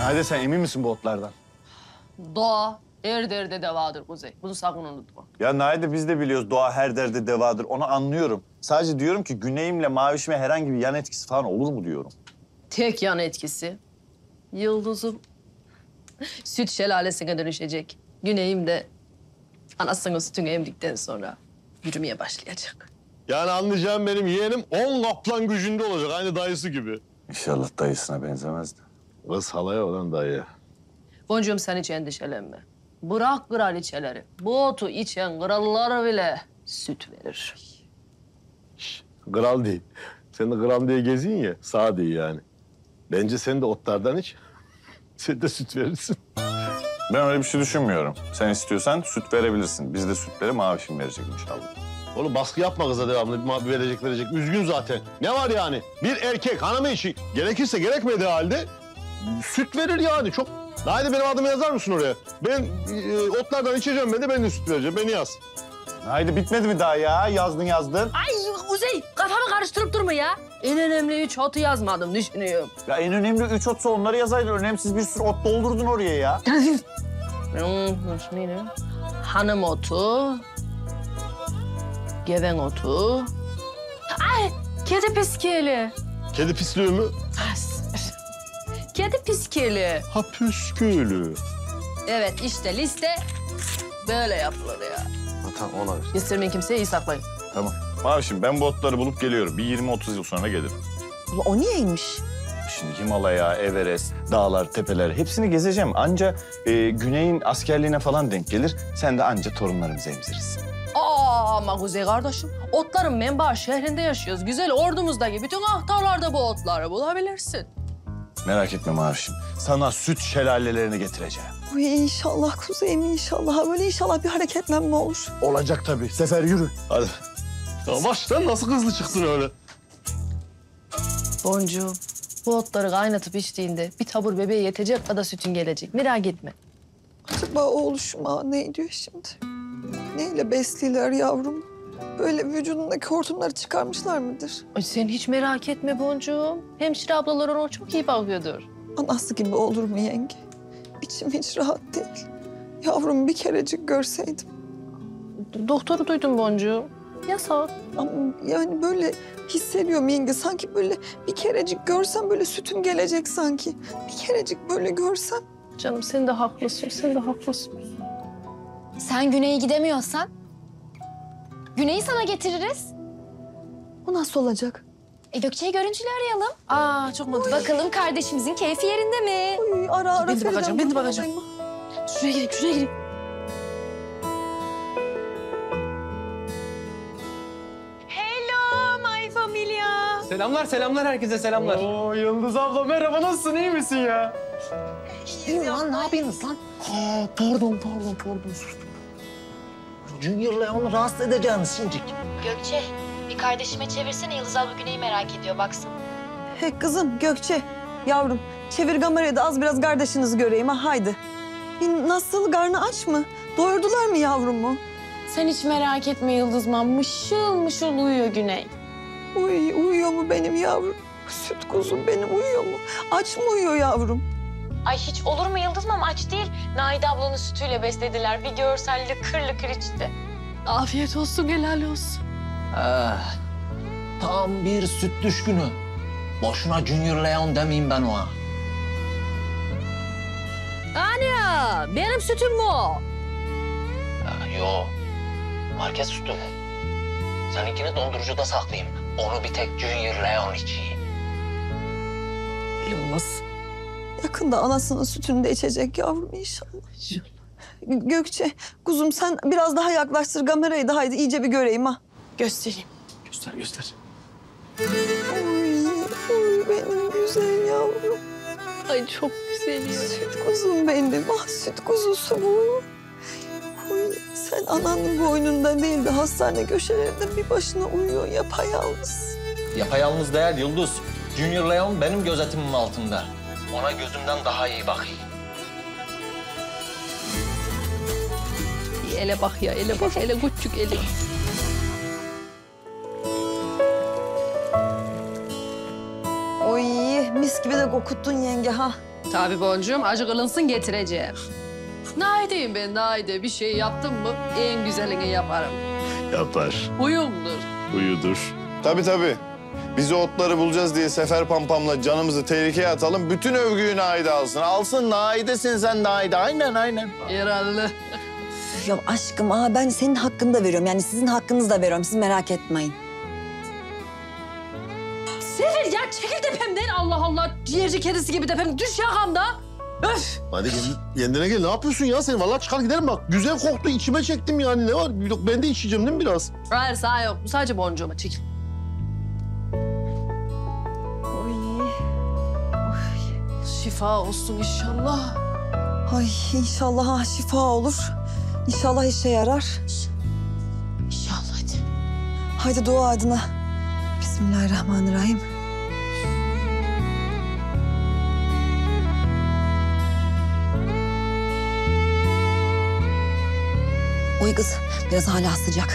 Hadi sen emin misin bu otlardan? Doğa her derde devadır Kuzey. Bunu sakın unutma. Ya Naide biz de biliyoruz doğa her derde devadır. Onu anlıyorum. Sadece diyorum ki güneyimle mavişime herhangi bir yan etkisi falan olur mu diyorum. Tek yan etkisi yıldızım süt şelalesine dönüşecek. Güneyim de anasının sütünü emdikten sonra yürümeye başlayacak. Yani anlayacağım benim yeğenim 10 kaplan gücünde olacak. Aynı dayısı gibi. İnşallah dayısına benzemez de. Kız halaya olan dayı. Boncuğum sen hiç endişelenme. Bırak kraliçeleri. Bu otu içen krallar bile süt verir. Kral değil. Sen de kral diye gezin ya. Sağ değil yani. Bence sen de otlardan iç. Sen de süt verirsin. Ben öyle bir şey düşünmüyorum. Sen istiyorsan süt verebilirsin. Biz de sütleri mavişim verecek inşallah. Oğlum baskı yapma kıza devamlı. Verecek. Üzgün zaten. Ne var yani? Bir erkek hanımı için gerekirse gerekmediği halde süt verir yani. Çok. Haydi benim adımı yazar mısın oraya? Ben otlardan içeceğim ben de süt vereceğim. Beni yaz. Haydi bitmedi mi daha ya? Yazdın. Ay Kuzey kafamı karıştırıp durma ya. En önemli 3 otu yazmadım düşünüyorum. Ya en önemli 3 otsa onları yazaydın. Önemsiz bir sürü ot doldurdun oraya ya. Neydi? Hanım otu, geven otu. Ay kedi piskeli. Kedi pisliği mü? Kedi piskeli. Ha püskülü. Evet işte liste böyle yapılır ya. Tamam ona ver. Göstermeyin kimseye iyi saklayın. Tamam. Mavişim ben bu otları bulup geliyorum. Bir 20-30 yıl sonra gelirim. O niyeymiş? Şimdi Himalaya, Everest, dağlar, tepeler hepsini gezeceğim. Anca güneyin askerliğine falan denk gelir. Sen de anca torunlarımızı emzirirsin. Ama Kuzey kardeşim, otların menbaı şehrinde yaşıyoruz. Güzel ordumuzdaki bütün ahtarlarda bu otları bulabilirsin. Merak etme Mavişim. Sana süt şelalelerini getireceğim. Uy inşallah Kuzey'im inşallah. Böyle inşallah bir hareketlenme olur. Olacak tabii. Sefer yürü. Hadi. Ya baştan nasıl hızlı çıktın öyle? Boncuğum, bu otları kaynatıp içtiğinde bir tabur bebeğe yetecek kadar sütün gelecek. Merak etme. Acaba oğluşuma ne diyor şimdi? Neyle besliyorlar yavrum? Böyle vücudundaki hortumları çıkarmışlar mıdır? Ay sen hiç merak etme Boncuğum. Hemşire ablalar ona çok iyi bakıyordur. Anası gibi olur mu yenge? İçim hiç rahat değil. Yavrum bir kerecik görseydim. Doktoru duydum Boncuğum. Yasak. Ama yani böyle hissediyorum yenge. Sanki böyle bir kerecik görsem böyle sütüm gelecek sanki. Bir kerecik böyle görsem. Canım sen de haklısın, sen de haklısın. Sen Güney'e gidemiyorsan Güney'i sana getiririz. Bu nasıl olacak? Gökçe'yi görüntülü arayalım. Aa çok mantıklı. Bakalım kardeşimizin keyfi yerinde mi? Uy, ara Ben de Feride bakacağım, ben de Hanım, bakacağım. arayayım. Şuraya gireyim, şuraya gireyim. Hello my familia. Selamlar herkese selamlar. Oo Yıldız abla merhaba nasılsın iyi misin ya? İyi lan ne yapıyorsunuz lan? Pardon. Junior'la onu rahatsız edeceğiniz şimdicik. Gökçe, bir kardeşime çevirsene. Yıldız abla Güney'i merak ediyor, baksın. He kızım Gökçe yavrum çevir kamerayı da az biraz kardeşinizi göreyim ha haydi. Nasıl karnı aç mı? Doyurdular mı yavrumu? Sen hiç merak etme Yıldızman. Mışıl mışıl uyuyor Güney. Uyuyor mu benim yavrum? Süt kuzum benim uyuyor mu? Aç mı uyuyor yavrum? Ay hiç olur mu Yıldızmam? Aç değil. Naide ablanın sütüyle beslediler. Bir görsel lıkır lıkır içti. Afiyet olsun, helal olsun. Tam bir süt düşkünü. Boşuna Junior Leon demeyeyim ben ona. Ana, benim sütüm bu. Yo, market sütü bu. Seninkini dondurucuda saklayayım. Onu bir tek Junior Leon içeyim. Yılmaz. Yakında anasının sütünü de içecek yavrum inşallah. Gökçe kuzum sen biraz daha yaklaştır kamerayı da haydi iyice bir göreyim ha. Göstereyim. Göster. Uy benim güzel yavrum. Ay çok güzel ya. Süt kuzum benim. Ah süt kuzusu bu. Uy, sen ananın boynunda değil de hastane köşelerinde bir başına uyuyor yapayalnız. Yapayalnız değil Yıldız. Junior Leon benim gözetimim altında. Ona gözümden daha iyi bakayım. Ele bak ya, ele bak, ele küçük eli. Oy mis gibi de kokuttun yenge ha. Tabii boncuğum, acı kılınsın getireceğim. Naide'yim ben, Naide. Bir şey yaptım mı en güzelini yaparım. Yapar. Uyumdur. Uyudur. Tabii. Biz o otları bulacağız diye Sefer Pampam'la canımızı tehlikeye atalım. Bütün övgüyü Naide alsın. Alsın, Naide'sin sen Naide. Aynen. Herhalde. Ya aşkım ben senin hakkını da veriyorum. Yani sizin hakkınızı da veriyorum. Siz merak etmeyin. Sefer ya çekil tepemden, Allah Allah. Ciğerci kedisi gibi tepem. Düş yakamda. Öf. Hadi kendine gel. Ne yapıyorsun ya sen? Vallahi çıkar gidelim bak. Güzel koktu. İçime çektim yani. Ne var? Yok, ben de içeceğim değil mi biraz? Hayır sağ yok. Bu sadece boncuğuma çekil. Şifa olsun inşallah. Ay inşallah şifa olur. İnşallah işe yarar. İnşallah hadi. Haydi dua adına. Bismillahirrahmanirrahim. Oy kız, biraz hala sıcak.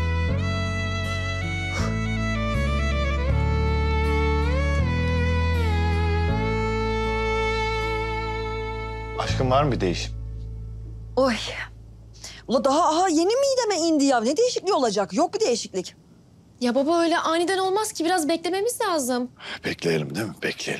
Aşkım var mı bir değişim? Oy. Ula daha yeni mideme indi ya. Ne değişikliği olacak? Yok bir değişiklik. Ya baba öyle aniden olmaz ki biraz beklememiz lazım. Bekleyelim değil mi? Bekleyelim.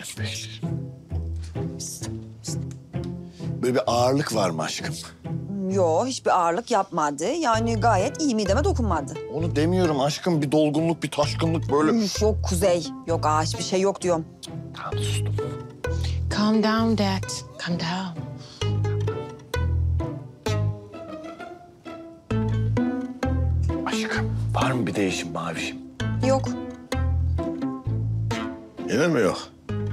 Böyle bir ağırlık var mı aşkım? Yo, hiçbir ağırlık yapmadı. Yani gayet iyi mideme dokunmadı. Onu demiyorum aşkım. Bir dolgunluk, bir taşkınlık böyle. Üf, yok Kuzey. Yok hiçbir şey yok diyorum. Tamam sustum. Calm down Dad. Calm down. Aşkım var mı bir değişim Mavişim? Yok. Yine mi yok?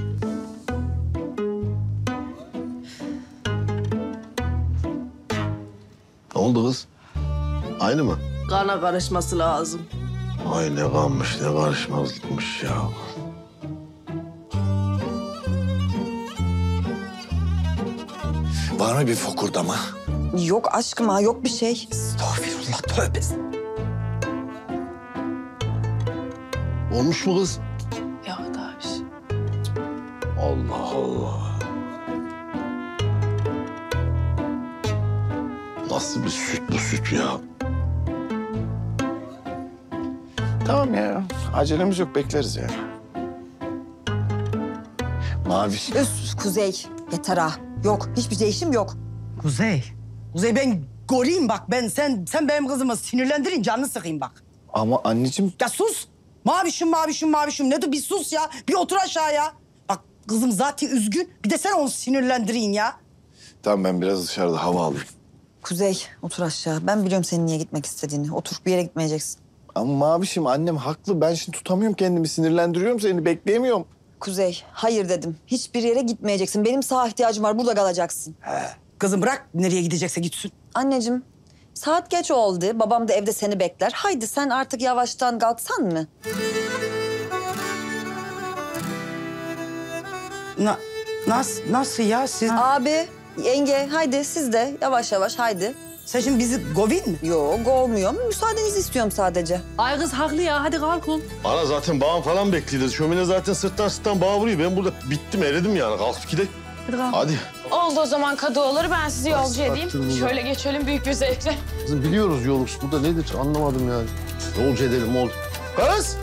Ne oldu kız? Aynı mı? Kana karışması lazım. Ay ne kanmış, ne karışmazlıkmış ya. Var mı bir fokurdama? Yok aşkım yok bir şey. Estağfirullah tövbe. Olmuş mu kız? Yok daha bir şey. Allah Allah. Nasıl bir süt bu süt ya? Tamam ya. Acelemiz yok. Bekleriz ya. Maviş. Üf Kuzey. Yeter ha. Yok hiçbir değişim yok. Kuzey. Kuzey ben göreyim bak sen benim kızımı sinirlendirin canını sıkayım bak. Ama anneciğim. Ya sus. Mavişim. Ne de bir sus ya. Bir otur aşağıya. Bak kızım zaten üzgün. Bir de sen onu sinirlendirin ya. Tamam ben biraz dışarıda hava alayım. Kuzey otur aşağı. Ben biliyorum senin niye gitmek istediğini. Otur bir yere gitmeyeceksin. Ama Mavişim annem haklı. Ben şimdi tutamıyorum kendimi. Sinirlendiriyorum seni. Bekleyemiyorum. Kuzey hayır dedim. Hiçbir yere gitmeyeceksin. Benim sağa ihtiyacım var. Burada kalacaksın. Kızım bırak nereye gidecekse gitsin. Anneciğim saat geç oldu. Babam da evde seni bekler. Haydi sen artık yavaştan kalksan mı? Nasıl ya siz? Abi, yenge haydi siz de yavaş yavaş haydi. Sen şimdi bizi govin mi? Yok olmuyor. Müsaadenizi istiyorum sadece. Ay kız haklı ya, hadi kalkın. Ana zaten bağım falan bekliyoruz. Şömine zaten sırttan bağ vuruyor. Ben burada bittim, eridim yani. Kalkıp gidelim. Hadi kalk. Hadi. Oldu o zaman kadıoğulları ben sizi yolcu edeyim. sattın bunu? Şöyle geçelim büyük bir zevkle. Kızım biliyoruz yolumuz. Burada nedir anlamadım yani. Yolcu edelim oldu. Kız!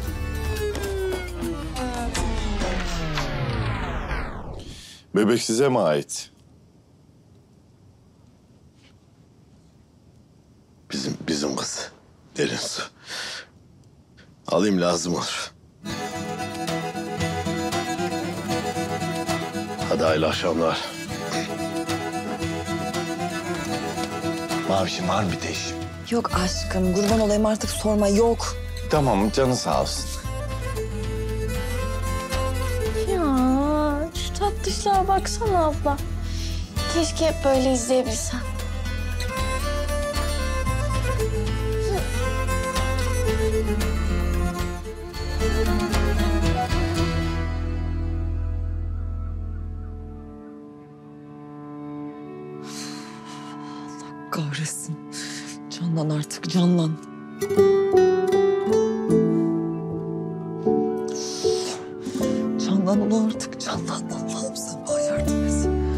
Bebek size mi ait? Bizim kız. Derin su. Alayım lazım olur. Hadi hayırlı akşamlar. Mavişim var mı bir değişim? Yok aşkım kurban olayım artık sorma yok. Tamam canı sağ olsun. Ya şu tatlışlığa baksana abla. Keşke hep böyle izleyebilsem. Kahretsin. Canlan artık canlan. Canlan ulan artık canlan. Allah'ım sen bana yardım et.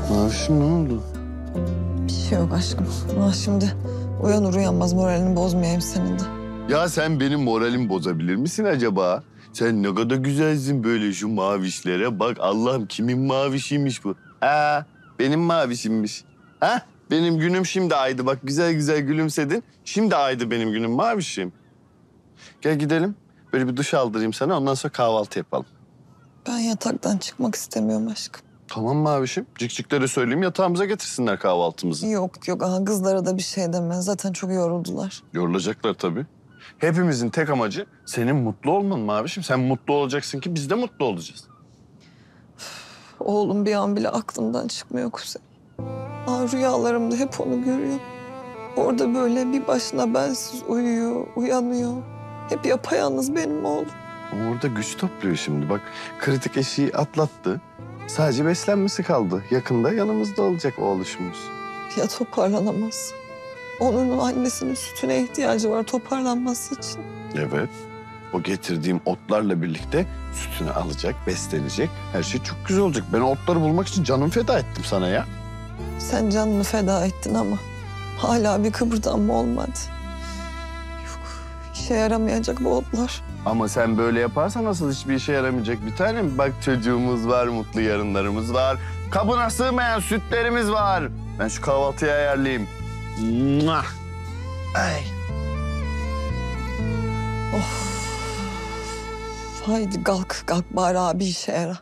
Mavişim ne oldu? Bir şey yok aşkım. Ha şimdi uyanır uyanmaz moralini bozmayayım senin de. Ya sen benim moralimi bozabilir misin acaba? Sen ne kadar güzelsin böyle şu mavişlere. Bak Allah'ım kimin mavişiymiş bu? Ha, benim mavişimmiş. Ha? Benim günüm şimdi aydı. Bak güzel güzel gülümsedin. Şimdi aydı benim günüm mavişim. Gel gidelim. Böyle bir duş aldırayım sana. Ondan sonra kahvaltı yapalım. Ben yataktan çıkmak istemiyorum aşkım. Tamam mavişim. Cikciklere söyleyeyim yatağımıza getirsinler kahvaltımızı. Yok yok aha kızlara da bir şey deme. Zaten çok yoruldular. Yorulacaklar tabii. Hepimizin tek amacı senin mutlu olman mavişim. Sen mutlu olacaksın ki biz de mutlu olacağız. Oğlum bir an bile aklımdan çıkmıyor Kuzey. Rüyalarımda hep onu görüyorum. Orada böyle bir başına bensiz uyuyor, uyanıyor. Hep yapayalnız benim oğlum. Orada güç topluyor şimdi. Bak kritik eşiği atlattı. Sadece beslenmesi kaldı. Yakında yanımızda olacak oğluşumuz. Ya toparlanamaz. Onun annesinin sütüne ihtiyacı var toparlanması için. Evet. O getirdiğim otlarla birlikte sütünü alacak, beslenecek. Her şey çok güzel olacak. Ben o otları bulmak için canımı feda ettim sana ya. Sen canını feda ettin ama hala bir kıpırdanma olmadı. Yok, işe yaramayacak bu otlar. Ama sen böyle yaparsan nasıl hiçbir işe yaramayacak bir tanem. Bak çocuğumuz var, mutlu yarınlarımız var. Kabına sığmayan sütlerimiz var. Ben şu kahvaltıyı ayarlayayım. Mwah! Ay. Haydi kalk bari abi işe yara.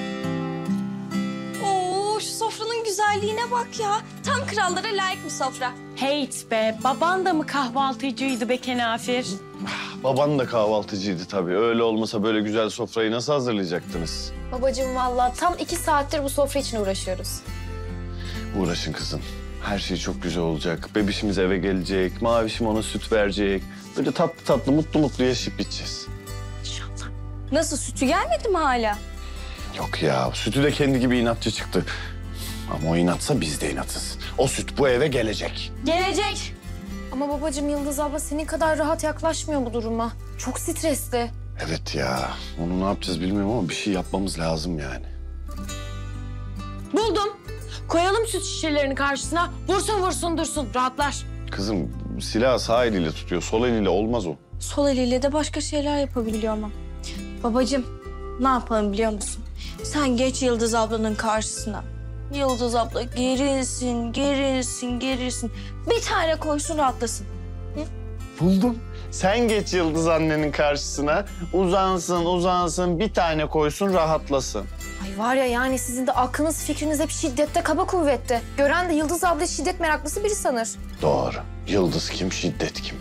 Oo, şu sofranın güzelliğine bak ya. Tam krallara layık bir sofra. Heyt be, baban da mı kahvaltıcıydı be Kenafir? Baban da kahvaltıcıydı tabii. Öyle olmasa böyle güzel sofrayı nasıl hazırlayacaktınız? Babacığım vallahi tam 2 saattir bu sofra için uğraşıyoruz. Uğraşın kızım. Her şey çok güzel olacak. Bebişimiz eve gelecek. Mavişim ona süt verecek. Böyle tatlı tatlı, mutlu mutlu yaşayıp gideceğiz. Nasıl, sütü gelmedi mi hala? Yok ya, sütü de kendi gibi inatçı çıktı. Ama o inatsa biz de inatız. O süt bu eve gelecek. Gelecek. Ama babacığım Yıldız abla senin kadar rahat yaklaşmıyor bu duruma. Çok stresli. Evet ya, onu ne yapacağız bilmiyorum ama bir şey yapmamız lazım yani. Buldum. Koyalım süt şişelerini karşısına. Vursun dursun, rahatlar. Kızım silahı sağ eliyle tutuyor, sol eliyle olmaz o. Sol eliyle de başka şeyler yapabiliyor ama. Babacığım, ne yapalım biliyor musun? Sen geç Yıldız ablanın karşısına. Yıldız abla gerilsin. Bir tane koysun, rahatlasın. Buldum. Sen geç Yıldız annenin karşısına, uzansın, bir tane koysun, rahatlasın. Ay var ya yani sizin de aklınız fikriniz hep şiddette kaba kuvvette. Gören de Yıldız abla şiddet meraklısı biri sanır. Doğru. Yıldız kim, şiddet kim?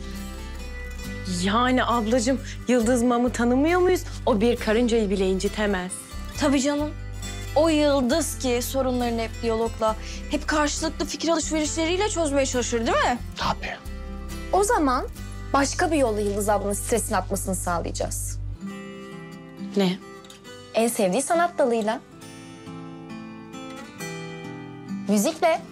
Yani ablacığım, Yıldız Mam'ı tanımıyor muyuz? O bir karıncayı bile incitemez. Tabii canım. O Yıldız ki sorunlarını hep diyalogla, hep karşılıklı fikir alışverişleriyle çözmeye çalışır değil mi? Tabii. O zaman başka bir yolla Yıldız ablanın stresini atmasını sağlayacağız. Ne? En sevdiği sanat dalıyla. Müzikle.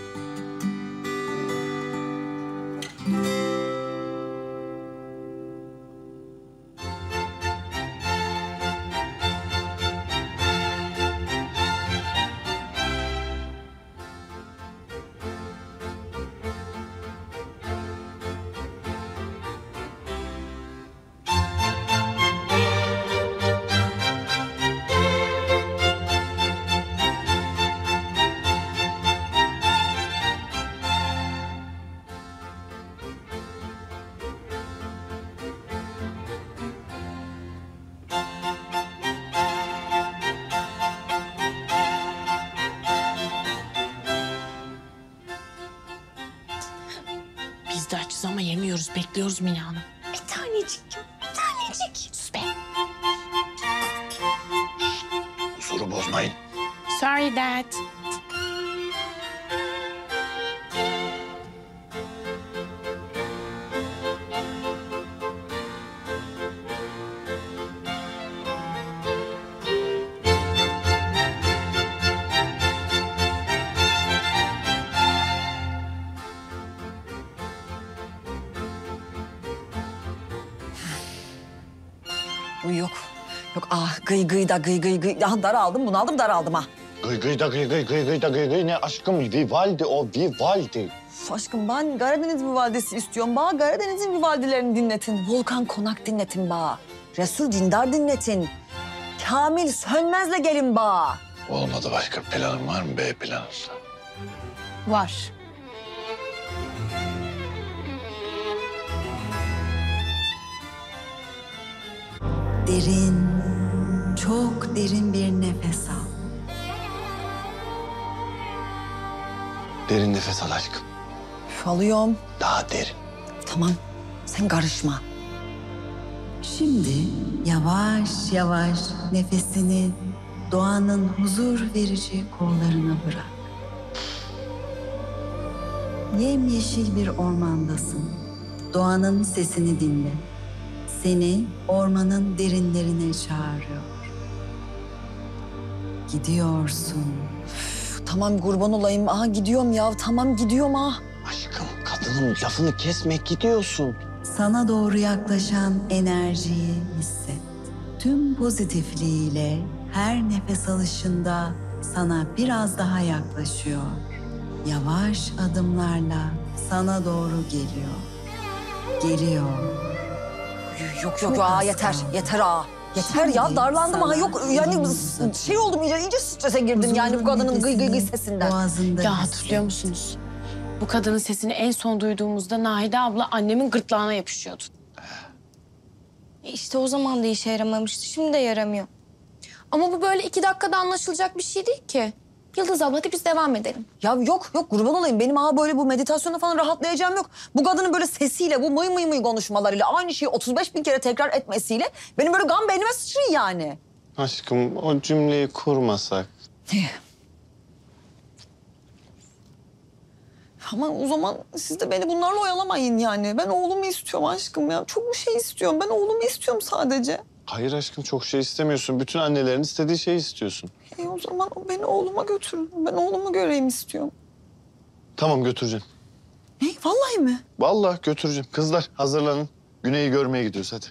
Biz de açız ama yemiyoruz, bekliyoruz Mine Hanım. Bir tanecik. Sus be. Huzuru bozmayın. Sorry dad. Yok. Yok gıy. Daraldım bunaldım daraldım ha. Gıy gıy da gıy gıy gıy gıy da gıy gıy ne aşkım Vivaldi o Vivaldi. Üf, aşkım ben Karadeniz Vivaldisi istiyorum. Bana Karadeniz'in Vivaldelerini dinletin. Volkan Konak dinletin bana. Resul Dindar dinletin. Kamil Sönmez'le gelin bana. Olmadı başka planın var mı B planın? Var. Derin, çok derin bir nefes al. Derin nefes al aşkım. Üf, alıyorum. Daha derin. Tamam, sen karışma. Şimdi yavaş yavaş nefesini doğanın huzur verici kollarına bırak. Yemyeşil bir ormandasın. Doğanın sesini dinle. Seni ormanın derinlerine çağırıyor. Gidiyorsun. Üf, tamam kurban olayım. Aha gidiyorum ya. Tamam gidiyorum ha. Aşkım kadının lafını kesme gidiyorsun. Sana doğru yaklaşan enerjiyi hisset. Tüm pozitifliğiyle her nefes alışında sana biraz daha yaklaşıyor. Yavaş adımlarla sana doğru geliyor. Geliyor. Yok Çok aa az yeter. kaldı. Yeter ha. Yeter ya Şimdi darlandım ha. sana Yok yani uzun şey oldum iyice strese girdim yani bu kadının gıy gıy gıy sesinden. Boğazında Ya hisset. hatırlıyor musunuz? Bu kadının sesini en son duyduğumuzda Nahide abla annemin gırtlağına yapışıyordu. İşte o zaman da işe yaramamıştı. Şimdi de yaramıyor. Ama bu böyle 2 dakikada anlaşılacak bir şey değil ki. Yıldız abla hadi biz devam edelim. Ya yok kurban olayım. Benim aha böyle bu meditasyonda falan rahatlayacağım yok. Bu kadının böyle sesiyle, bu mıy mıy mıy konuşmalarıyla, aynı şeyi 35 bin kere tekrar etmesiyle benim böyle gam beynime sıçrıyor yani. Aşkım o cümleyi kurmasak. Ama o zaman siz de beni bunlarla oyalamayın yani. Ben oğlumu istiyorum aşkım ya. Çok bir şey istiyorum. Ben oğlumu istiyorum sadece. Hayır aşkım çok şey istemiyorsun. Bütün annelerin istediği şeyi istiyorsun. O zaman beni oğluma götürün. Ben oğlumu göreyim istiyorum. Tamam götüreceğim. Ne? Vallahi mi? Vallahi götüreceğim. Kızlar hazırlanın. Güney'i görmeye gidiyoruz hadi.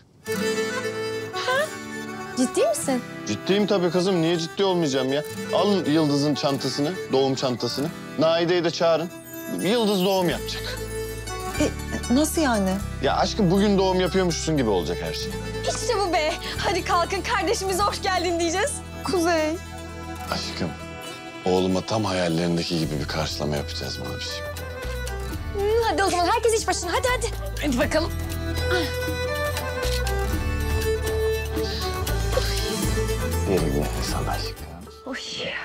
Ciddi misin? Ciddiyim tabii kızım. Niye ciddi olmayacağım ya? Alın Yıldız'ın çantasını, doğum çantasını. Naide'yi de çağırın. Yıldız doğum yapacak. Nasıl yani? Ya aşkım bugün doğum yapıyormuşsun gibi olacak her şey. İşte bu be. Hadi kalkın kardeşimize hoş geldin diyeceğiz. Kuzey. Aşkım oğluma tam hayallerindeki gibi bir karşılama yapacağız Mavişim. Hadi o zaman herkes iş başına. Hadi hadi. Hadi bakalım. Derin nefes al aşkım. Oy.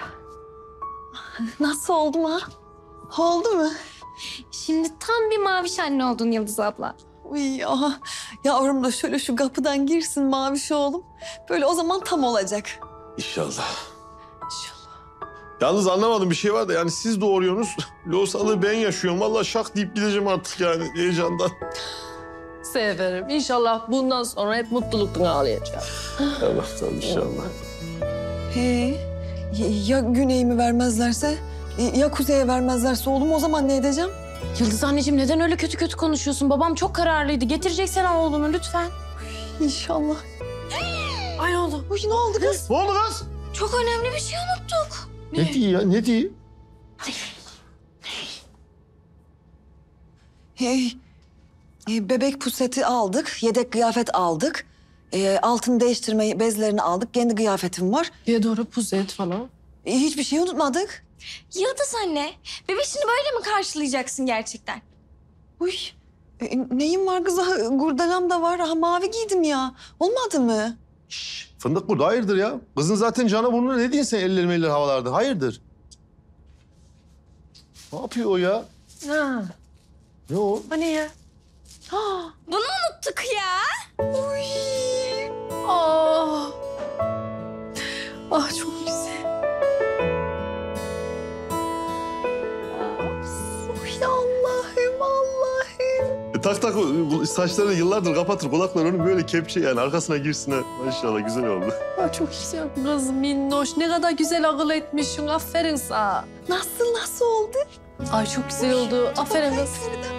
Nasıl oldum ha? Oldu mu? Şimdi tam bir maviş anne oldun Yıldız abla. Uy, aha. Yavrum da şöyle şu kapıdan girsin maviş oğlum. Böyle o zaman tam olacak. İnşallah. İnşallah. Yalnız anlamadım bir şey var da yani siz doğuruyorsunuz. Loğusalığı ben yaşıyorum. Vallahi şak deyip gideceğim artık yani heyecandan. Severim. İnşallah bundan sonra hep mutluluktan ağlayacağım. Allah'tan inşallah. Ya güneyimi vermezlerse? Ya kuzeye vermezlerse oğlum o zaman ne edeceğim? Yıldız anneciğim neden öyle kötü kötü konuşuyorsun? Babam çok kararlıydı. Getirecek sana oğlunu lütfen. İnşallah. Ay oğlum. Uy ne oldu kız? Ne oldu kız? Çok önemli bir şey unuttuk. Ne diyor ya ne diyor? Bebek puseti aldık, yedek kıyafet aldık. Altın değiştirme bezlerini aldık, kendi kıyafetim var. Ya doğru puzet falan. Hiçbir şey unutmadık. Yıldız anne, bebeşini böyle mi karşılayacaksın gerçekten? Uy, neyim var kız? Gurdalam da var. Mavi giydim ya. Olmadı mı? Fındık burada hayırdır ya? Kızın zaten canı burnuna ne diyorsun sen eller havalarda? Hayırdır? Ne yapıyor o ya? Ha. Ne o? O ne ya? Bunu unuttuk ya. Ah. Ah çok güzel. Uy Allah'ım Allah'ım. Tak tak saçlarını yıllardır kapatır. Kulaklar onun böyle kepçe yani arkasına girsin ha. Maşallah güzel oldu. Ah, çok güzel kız minnoş. Ne kadar güzel akıl etmişsin. Aferin sana. Nasıl oldu? Ay çok güzel oldu. Aferin kız.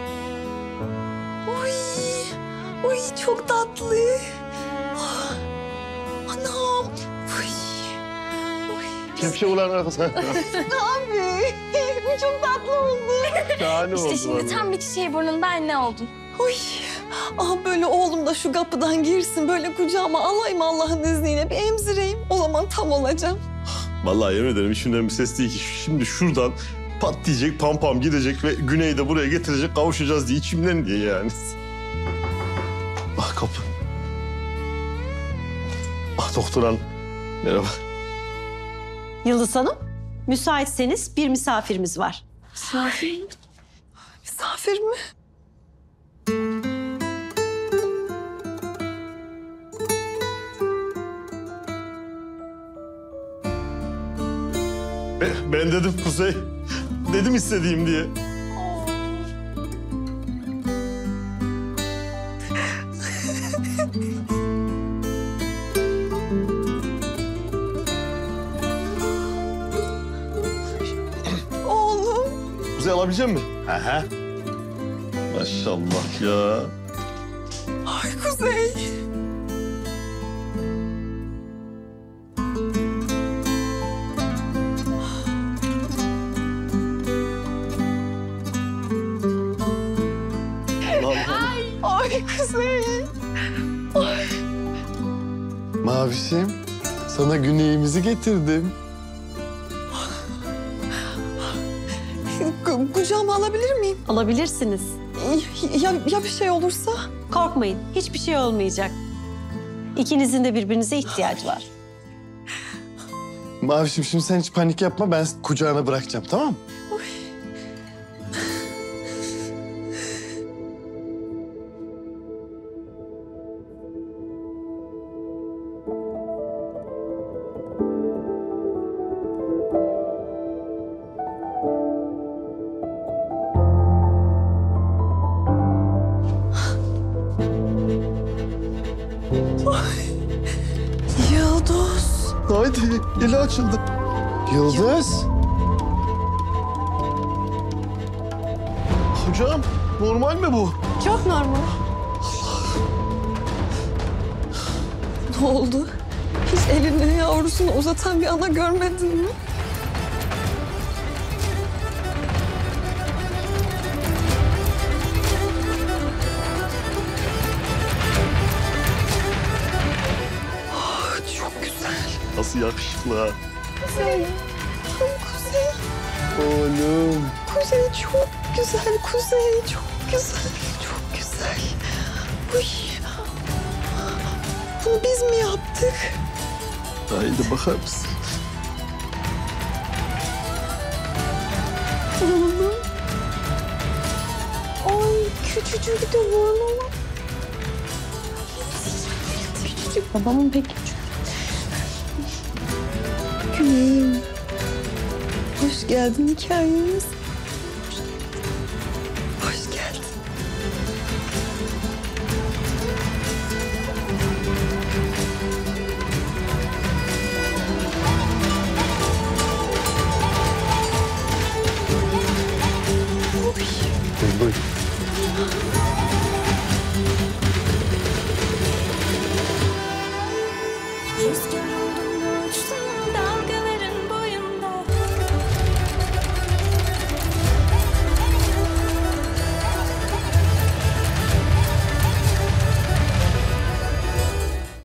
Uy çok tatlı. Ah, anam. Uy. Kepçe ulan arkasına. Abi bu çok tatlı oldu. Şahane oldu. İşte şimdi tam bir çiçeği burnunda anne oldun. Oy. Ah böyle oğlum da şu kapıdan girsin. Böyle kucağıma alayım Allah'ın izniyle. Bir emzireyim. O zaman tam olacağım. Vallahi yemin ederim içimden bir ses değil ki. Şimdi şuradan pat diyecek, pam pam gidecek ve Güney'i de buraya getirecek, kavuşacağız diye içimden diye yani. Ah kapı. Ah doktor hanım. Merhaba. Yıldız Hanım, müsaitseniz bir misafirimiz var. Misafir mi? Misafir mi? Ben dedim Kuzey. Dedim istediğim diye. Oğlum. Kuzey alabilecek misin? Aha. Maşallah ya. Ay Kuzey. Ay Kuzey. Ay. Mavişim, sana güneyimizi getirdim. Kucağıma alabilir miyim? Alabilirsiniz. Ya bir şey olursa? Korkmayın, hiçbir şey olmayacak. İkinizin de birbirinize ihtiyacı var. Mavişim şimdi sen hiç panik yapma, ben kucağına bırakacağım, tamam mı? Yıldız. Haydi, eli açıldı. Yıldız. Hocam normal mi bu? Çok normal. Ne oldu? Hiç elini yavrusunu uzatan bir ana görmedin mi? Ah, çok güzel. Nasıl yakışıklı ha? Kuzey. Kuzey. Oğlum. Kuzey çok güzel. Kuzey çok güzel. Çok güzel. Uy. Bunu biz mi yaptık? Haydi bakar mısın? Oğlum. Ay küçücük de burnu. Küçücük. Babamın pek küçük. Güneyim. Hoş geldin hikayemiz. Hoş geldin. Buyur. Rüzgar